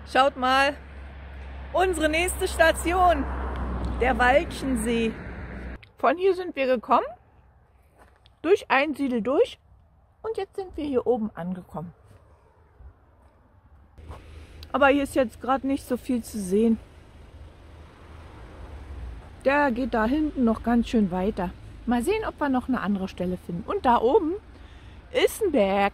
Schaut mal, unsere nächste Station, der Walchensee. Von hier sind wir gekommen, durch Einsiedel durch und jetzt sind wir hier oben angekommen. Aber hier ist jetzt gerade nicht so viel zu sehen. Der geht da hinten noch ganz schön weiter. Mal sehen, ob wir noch eine andere Stelle finden. Und da oben ist ein Berg.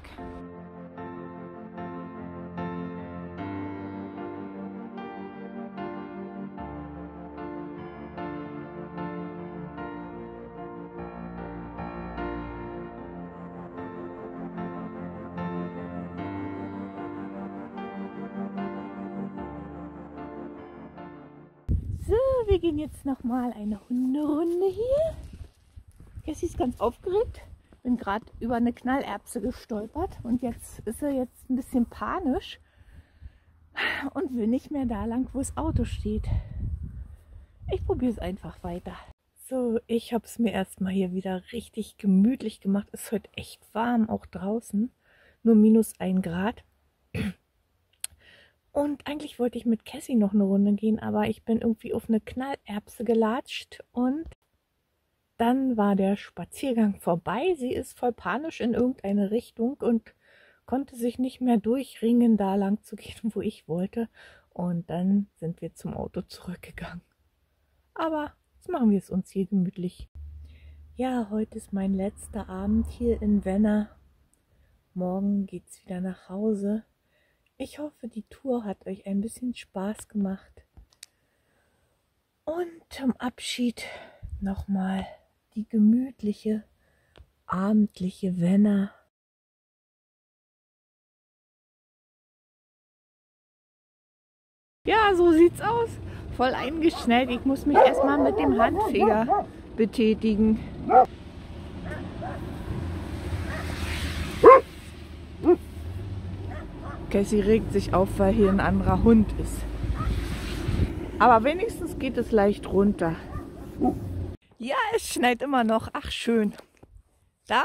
So, wir gehen jetzt noch mal eine Hunderunde hier. Cassie ist ganz aufgeregt. Bin gerade über eine Knallerbse gestolpert und jetzt ist er jetzt ein bisschen panisch und will nicht mehr da lang, wo das Auto steht. Ich probiere es einfach weiter. So, ich habe es mir erstmal hier wieder richtig gemütlich gemacht. Ist heute echt warm, auch draußen. Nur -1 Grad. Und eigentlich wollte ich mit Cassie noch eine Runde gehen, aber ich bin irgendwie auf eine Knallerbse gelatscht und dann war der Spaziergang vorbei. Sie ist voll panisch in irgendeine Richtung und konnte sich nicht mehr durchringen, da lang zu gehen, wo ich wollte. Und dann sind wir zum Auto zurückgegangen. Aber jetzt machen wir es uns hier gemütlich. Ja, heute ist mein letzter Abend hier in Wenna. Morgen geht es wieder nach Hause. Ich hoffe, die Tour hat euch ein bisschen Spaß gemacht. Und zum Abschied nochmal die gemütliche, abendliche Wenna. Ja, so sieht's aus. Voll eingeschnellt. Ich muss mich erstmal mit dem Handfeger betätigen. Cassie regt sich auf, weil hier ein anderer Hund ist. Aber wenigstens geht es leicht runter. Ja, es schneit immer noch. Ach, schön. Da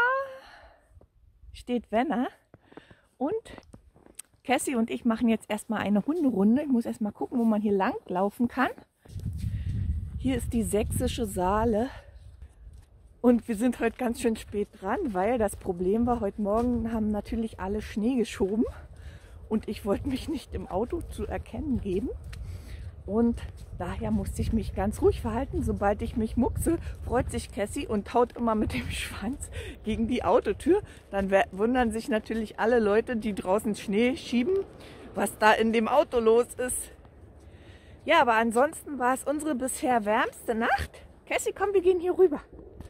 steht Wenna. Und Cassie und ich machen jetzt erstmal eine Hunderunde. Ich muss erstmal gucken, wo man hier lang laufen kann. Hier ist die sächsische Saale. Und wir sind heute ganz schön spät dran, weil das Problem war, heute Morgen haben natürlich alle Schnee geschoben. Und ich wollte mich nicht im Auto zu erkennen geben. Und daher musste ich mich ganz ruhig verhalten. Sobald ich mich muckse, freut sich Cassie und haut immer mit dem Schwanz gegen die Autotür. Dann wundern sich natürlich alle Leute, die draußen Schnee schieben, was da in dem Auto los ist. Ja, aber ansonsten war es unsere bisher wärmste Nacht. Cassie, komm, wir gehen hier rüber.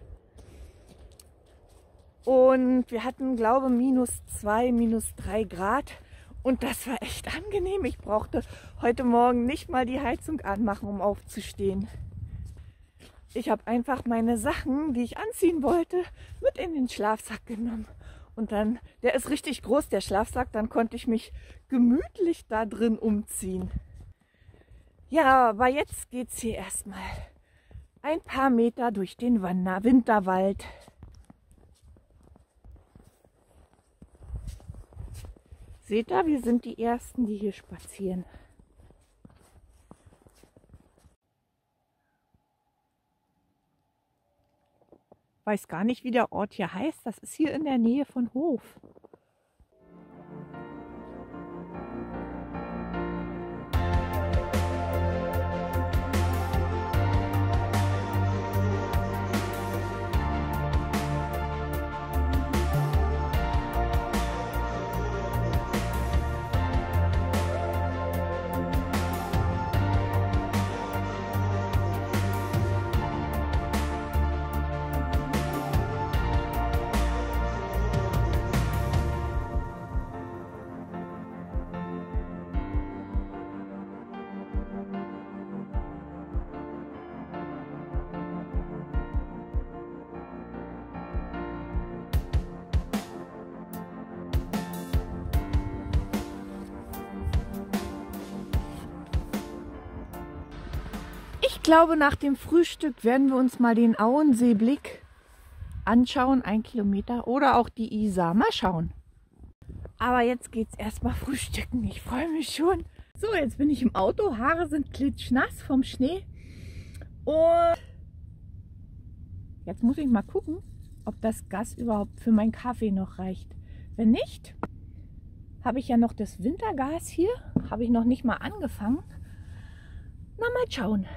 Und wir hatten, glaube ich, -2, -3 Grad. Und das war echt angenehm. Ich brauchte heute Morgen nicht mal die Heizung anmachen, um aufzustehen. Ich habe einfach meine Sachen, die ich anziehen wollte, mit in den Schlafsack genommen. Und dann, der ist richtig groß, der Schlafsack, dann konnte ich mich gemütlich da drin umziehen. Ja, aber jetzt geht es hier erstmal ein paar Meter durch den Winterwald. Seht ihr, wir sind die Ersten, die hier spazieren. Weiß gar nicht, wie der Ort hier heißt. Das ist hier in der Nähe von Hof. Ich glaube, nach dem Frühstück werden wir uns mal den Auenseeblick anschauen, 1 Kilometer, oder auch die Isar. Mal schauen. Aber jetzt geht es erstmal frühstücken. Ich freue mich schon. So, jetzt bin ich im Auto. Haare sind klitschnass vom Schnee. Und jetzt muss ich mal gucken, ob das Gas überhaupt für meinen Kaffee noch reicht. Wenn nicht, habe ich ja noch das Wintergas hier. Habe ich noch nicht mal angefangen. Na, mal schauen.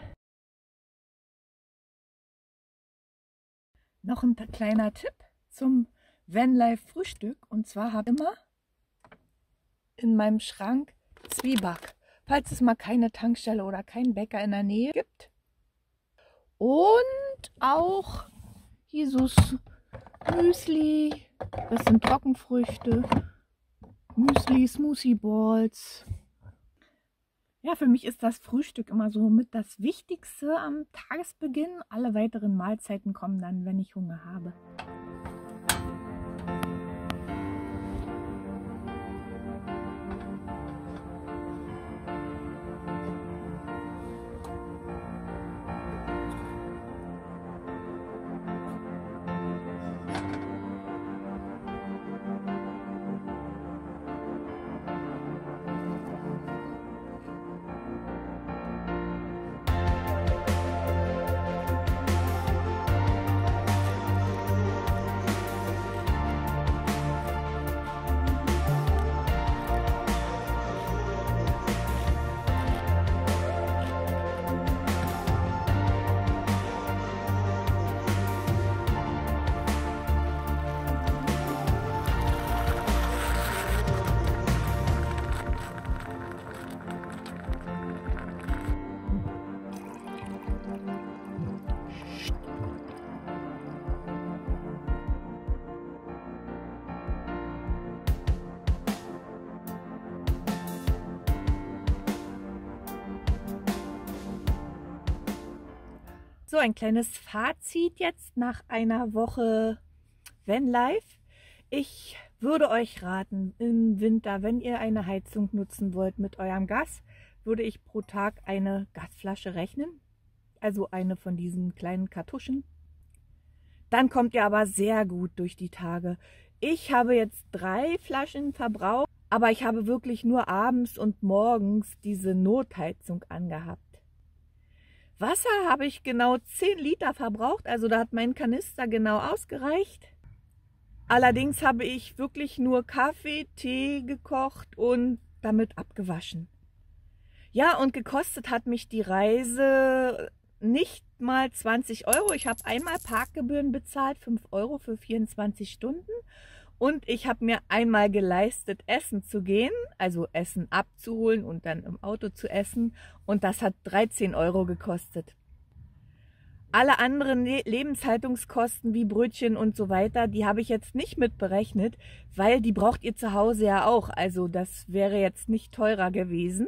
Noch ein kleiner Tipp zum Vanlife Frühstück. Und zwar habe ich immer in meinem Schrank Zwieback, falls es mal keine Tankstelle oder keinen Bäcker in der Nähe gibt. Und auch Jesus Müsli, das sind Trockenfrüchte, Müsli, Smoothie Balls. Ja, für mich ist das Frühstück immer so mit das Wichtigste am Tagesbeginn. Alle weiteren Mahlzeiten kommen dann, wenn ich Hunger habe. So, ein kleines Fazit jetzt nach einer Woche Vanlife. Ich würde euch raten, im Winter, wenn ihr eine Heizung nutzen wollt mit eurem Gas, würde ich pro Tag eine Gasflasche rechnen. Also eine von diesen kleinen Kartuschen. Dann kommt ihr aber sehr gut durch die Tage. Ich habe jetzt 3 Flaschen verbraucht, aber ich habe wirklich nur abends und morgens diese Notheizung angehabt. Wasser habe ich genau 10 Liter verbraucht, also da hat mein Kanister genau ausgereicht. Allerdings habe ich wirklich nur Kaffee, Tee gekocht und damit abgewaschen. Ja, und gekostet hat mich die Reise nicht mal 20 Euro. Ich habe einmal Parkgebühren bezahlt, 5 Euro für 24 Stunden. Und ich habe mir einmal geleistet, essen zu gehen, also Essen abzuholen und dann im Auto zu essen. Und das hat 13 Euro gekostet. Alle anderen Lebenshaltungskosten wie Brötchen und so weiter, die habe ich jetzt nicht mitberechnet, weil die braucht ihr zu Hause ja auch. Also das wäre jetzt nicht teurer gewesen.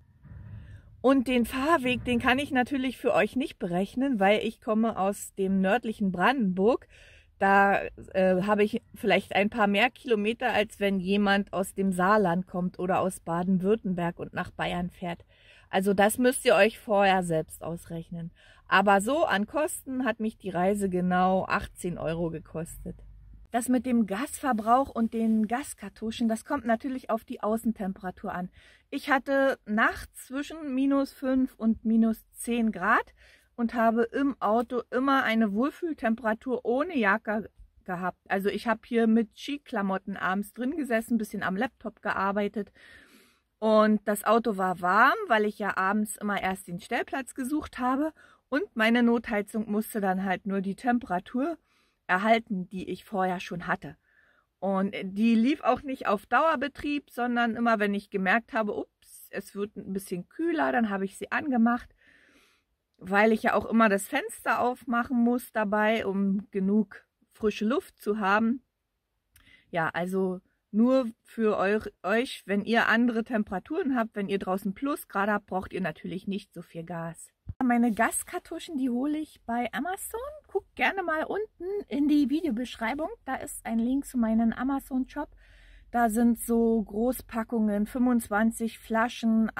Und den Fahrweg, den kann ich natürlich für euch nicht berechnen, weil ich komme aus dem nördlichen Brandenburg. Da habe ich vielleicht ein paar mehr Kilometer, als wenn jemand aus dem Saarland kommt oder aus Baden-Württemberg und nach Bayern fährt. Also das müsst ihr euch vorher selbst ausrechnen. Aber so an Kosten hat mich die Reise genau 18 Euro gekostet. Das mit dem Gasverbrauch und den Gaskartuschen, das kommt natürlich auf die Außentemperatur an. Ich hatte nachts zwischen -5 und -10 Grad. Und habe im Auto immer eine Wohlfühltemperatur ohne Jacke gehabt. Also ich habe hier mit Skiklamotten abends drin gesessen, ein bisschen am Laptop gearbeitet. Und das Auto war warm, weil ich ja abends immer erst den Stellplatz gesucht habe. Und meine Notheizung musste dann halt nur die Temperatur erhalten, die ich vorher schon hatte. Und die lief auch nicht auf Dauerbetrieb, sondern immer, wenn ich gemerkt habe, ups, es wird ein bisschen kühler, dann habe ich sie angemacht. Weil ich ja auch immer das Fenster aufmachen muss dabei, um genug frische Luft zu haben. Ja, also nur für euch, wenn ihr andere Temperaturen habt, wenn ihr draußen Plusgrade habt, braucht ihr natürlich nicht so viel Gas. Meine Gaskartuschen, die hole ich bei Amazon. Guckt gerne mal unten in die Videobeschreibung. Da ist ein Link zu meinem Amazon-Shop. Da sind so Großpackungen, 25 Flaschen,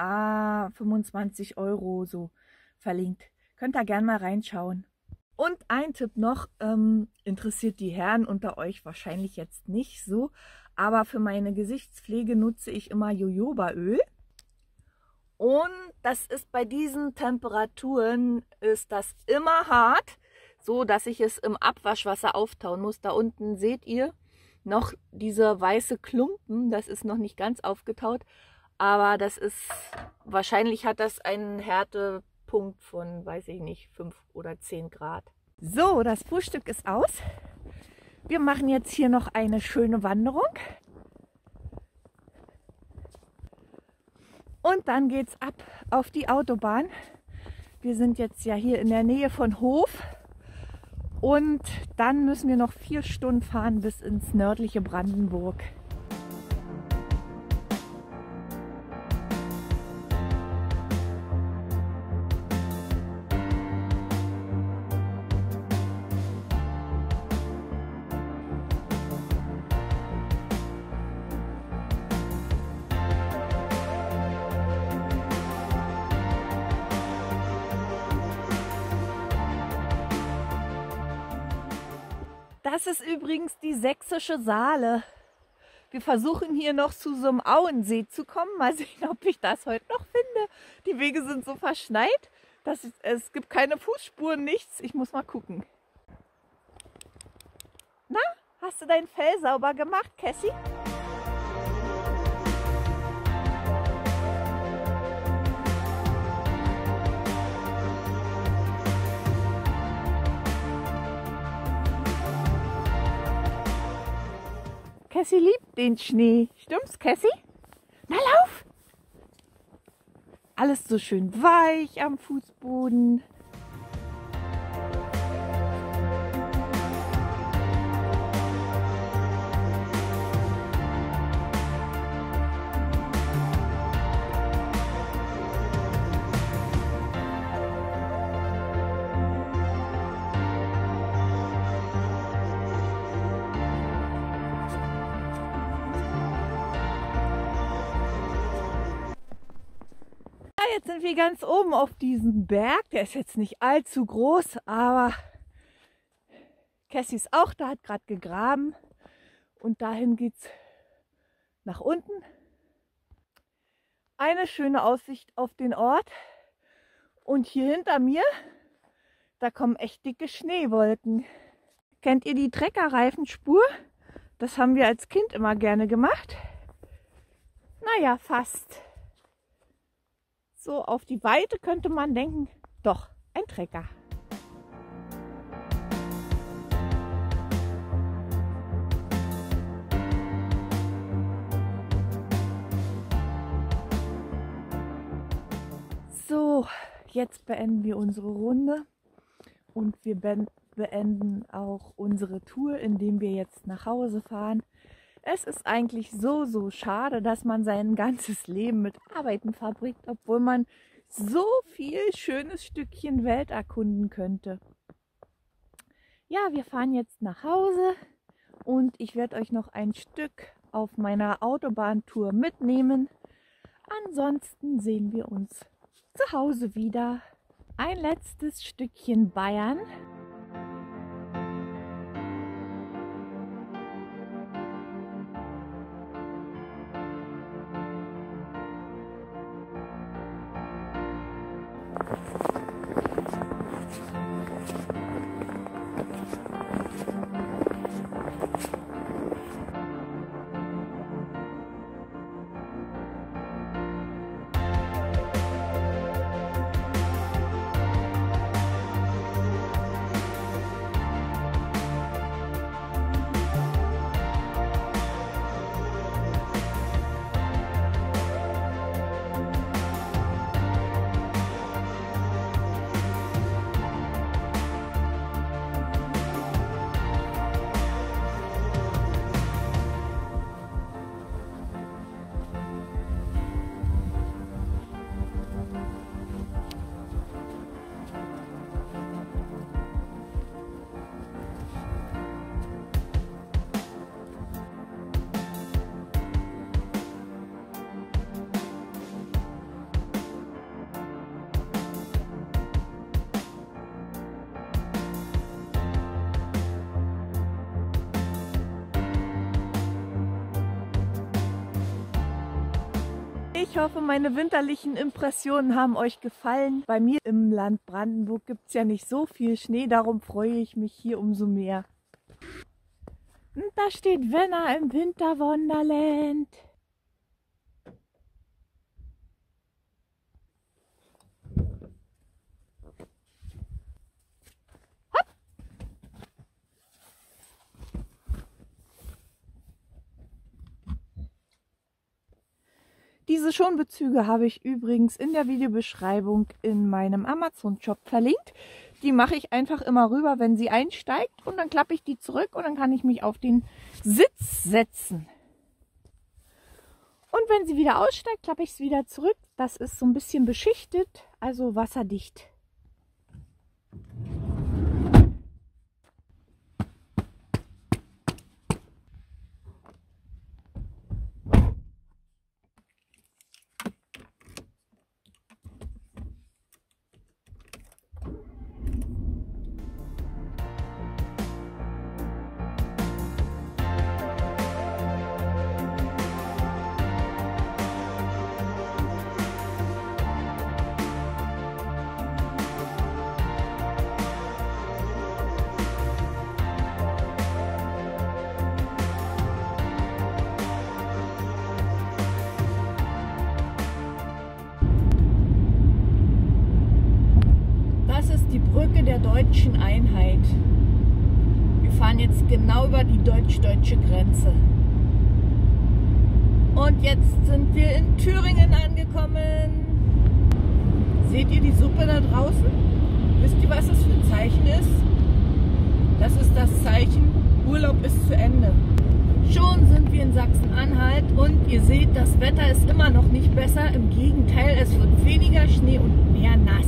25 Euro so verlinkt. Könnt ihr gerne mal reinschauen. Und ein Tipp noch, interessiert die Herren unter euch wahrscheinlich jetzt nicht so, aber für meine Gesichtspflege nutze ich immer Jojobaöl. Und das ist bei diesen Temperaturen ist das immer hart, so dass ich es im Abwaschwasser auftauen muss. Da unten seht ihr noch diese weiße Klumpen, das ist noch nicht ganz aufgetaut, aber das ist, wahrscheinlich hat das einen Härtepunkt von, weiß ich nicht, 5 oder 10 Grad. So, das Frühstück ist aus. Wir machen jetzt hier noch eine schöne Wanderung. Und dann geht's ab auf die Autobahn. Wir sind jetzt ja hier in der Nähe von Hof. Und dann müssen wir noch 4 Stunden fahren bis ins nördliche Brandenburg. Das ist übrigens die sächsische Saale. Wir versuchen hier noch zu so einem Auensee zu kommen. Mal sehen, ob ich das heute noch finde. Die Wege sind so verschneit, dass es gibt keine Fußspuren, nichts. Ich muss mal gucken. Na, hast du dein Fell sauber gemacht, Cassie? Cassie liebt den Schnee. Stimmt's, Cassie? Na, lauf! Alles so schön weich am Fußboden. Jetzt sind wir ganz oben auf diesem Berg. Der ist jetzt nicht allzu groß, aber Cassie ist auch da, hat gerade gegraben. Und dahin geht es nach unten. Eine schöne Aussicht auf den Ort. Und hier hinter mir, da kommen echt dicke Schneewolken. Kennt ihr die Treckerreifenspur? Das haben wir als Kind immer gerne gemacht. Naja, fast. So auf die Weite könnte man denken, doch, ein Trecker. So, jetzt beenden wir unsere Runde und wir beenden auch unsere Tour, indem wir jetzt nach Hause fahren. Es ist eigentlich so schade, dass man sein ganzes Leben mit Arbeiten verbringt, obwohl man so viel schönes Stückchen Welt erkunden könnte. Ja, wir fahren jetzt nach Hause und ich werde euch noch ein Stück auf meiner Autobahntour mitnehmen. Ansonsten sehen wir uns zu Hause wieder. Ein letztes Stückchen Bayern. Ich hoffe, meine winterlichen Impressionen haben euch gefallen. Bei mir im Land Brandenburg gibt es ja nicht so viel Schnee, darum freue ich mich hier umso mehr. Und da steht Wenner im Winterwonderland. Diese Schonbezüge habe ich übrigens in der Videobeschreibung in meinem Amazon-Shop verlinkt. Die mache ich einfach immer rüber, wenn sie einsteigt, und dann klappe ich die zurück und dann kann ich mich auf den Sitz setzen. Und wenn sie wieder aussteigt, klappe ich es wieder zurück. Das ist so ein bisschen beschichtet, also wasserdicht. Das ist die Brücke der Deutschen Einheit. Wir fahren jetzt genau über die deutsch-deutsche Grenze. Und jetzt sind wir in Thüringen angekommen. Seht ihr die Suppe da draußen? Wisst ihr, was das für ein Zeichen ist? Das ist das Zeichen, Urlaub ist zu Ende. Schon sind wir in Sachsen-Anhalt und ihr seht, das Wetter ist immer noch nicht besser. Im Gegenteil, es wird weniger Schnee und mehr nass.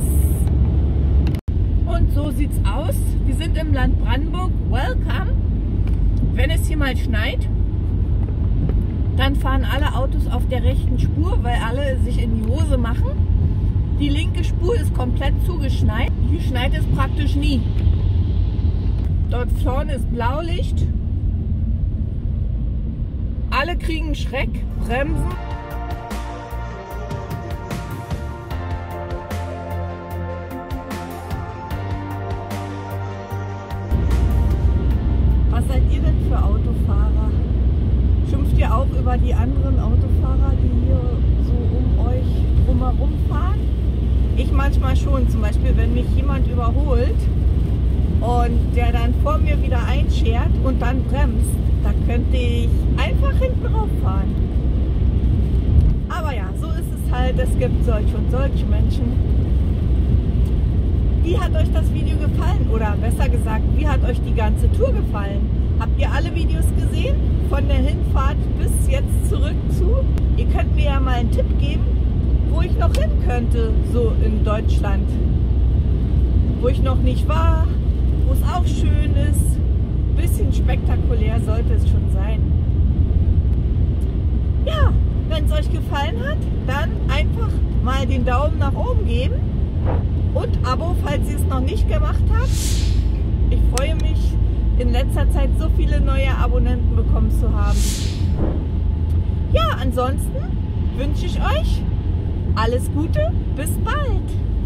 Und so sieht's aus. Wir sind im Land Brandenburg. Welcome! Wenn es hier mal schneit, dann fahren alle Autos auf der rechten Spur, weil alle sich in die Hose machen. Die linke Spur ist komplett zugeschneit. Hier schneit es praktisch nie. Dort vorne ist Blaulicht. Alle kriegen Schreck, bremsen. Was seid ihr denn für Autofahrer? Schimpft ihr auch über die anderen Autofahrer, die hier so um euch drumherum fahren? Ich manchmal schon, zum Beispiel, wenn mich jemand überholt und der dann vor mir wieder einschert und dann bremst, da könnte ich einfach hinten rauf fahren. Aber ja, so ist es halt, es gibt solche und solche Menschen. Wie hat euch das Video gefallen? Oder besser gesagt, wie hat euch die ganze Tour gefallen? Habt ihr alle Videos gesehen? Von der Hinfahrt bis jetzt zurück zu? Ihr könnt mir ja mal einen Tipp geben, wo ich noch hin könnte, so in Deutschland. Wo ich noch nicht war, wo es auch schön ist. Ein bisschen spektakulär sollte es schon sein. Ja, wenn es euch gefallen hat, dann einfach mal den Daumen nach oben geben. Und Abo, falls ihr es noch nicht gemacht habt. Ich freue mich, in letzter Zeit so viele neue Abonnenten bekommen zu haben. Ja, ansonsten wünsche ich euch alles Gute, bis bald!